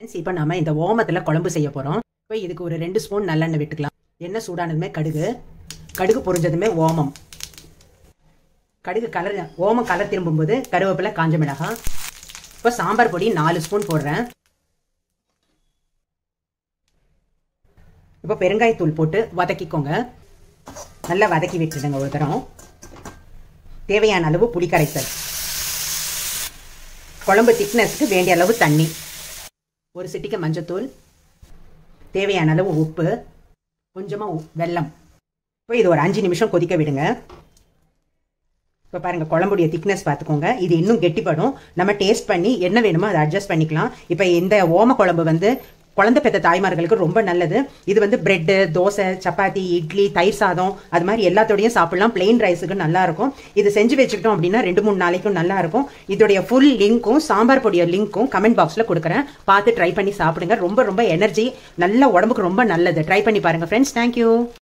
இப்போ நாம இந்த ஓமத்துல குழம்பு செய்ய போறோம். இப்போ இதுக்கு ஒரு 2 ஸ்பூன் நல்லெண்ணெய் விட்டுக்கலாம். எண்ணெய் சூடானதுமே கடுகு பொரிஞ்சதுமே ஓமம், ஓமம் கலர் திரும்பும்போது கருவேப்பிலை, காஞ்ச மிளகாய். இப்போ சாம்பார் பொடி 4 ஸ்பூன் போடுறேன். இப்போ பெருங்காயத்தூள் போட்டு வதக்கிக்கோங்க. நல்லா வதக்கி விட்டுடுங்க ஒரு தரம். தேவையான அளவு புளி கரைசல், குழம்பு திக்னஸ்க்கு வேண்டிய அளவு தண்ணி, ஒரு சிட்டிகை மஞ்சத்தூள், தேவையான அளவு உப்பு, கொஞ்சமா வெல்லம். இப்போ இது ஒரு 5 நிமிஷம் கொதிக்க விடுங்க. இப்போ பாருங்க குழம்புடைய திக்னஸ் பார்த்துக்கோங்க. இது இன்னும் கெட்டிப்படும். நம்ம டேஸ்ட் பண்ணி என்ன வேணுமோ அதை அட்ஜஸ்ட் பண்ணிக்கலாம். இப்போ இந்த ஓம குழம்பு குழந்தை பெற்ற தாய்மார்களுக்கு ரொம்ப நல்லது. இது பிரெட், தோசை, சப்பாத்தி, இட்லி, தயிர் சாதம் அது மாதிரி எல்லாத்தோடையும் சாப்பிடலாம். பிளெயின் ரைஸுக்கு நல்லா இருக்கும். இது செஞ்சு வச்சுக்கிட்டோம் அப்படின்னா 2-3 நாளைக்கும் நல்லா இருக்கும். இதோடைய ஃபுல் லிங்க்கும் சாம்பார் பொடிய லிங்க்கும் கமெண்ட் பாக்ஸ்ல கொடுக்குறேன். பார்த்து ட்ரை பண்ணி சாப்பிடுங்க. ரொம்ப ரொம்ப எனர்ஜி, நல்ல உடம்புக்கு ரொம்ப நல்லது. ட்ரை பண்ணி பாருங்க ஃப்ரெண்ட்ஸ். தேங்க்யூ.